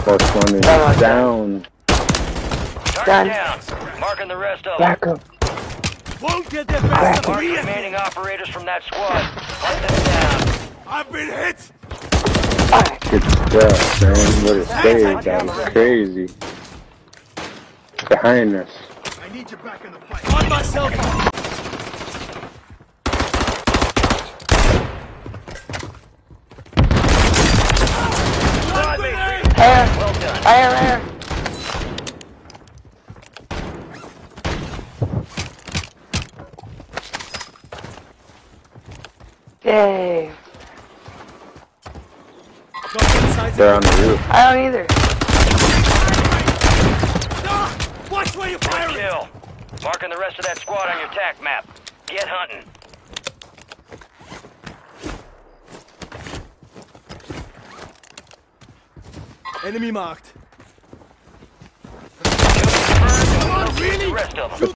Plus one is down. Done. Down. Marking the rest of them. Back up. Won't get the best of Mark me. remaining operators from that squad. Hunt them down. I've been hit. Good stuff, man. What a save. That was crazy. Behind us. I need you back in the fight. On myself. Air. Well done. Air. Yay. They're on the roof. I don't either. Watch where you fire. Kill. Marking the rest of that squad on your TAC map. Get hunting. Enemy marked. Kill confirmed. Locate the rest of them.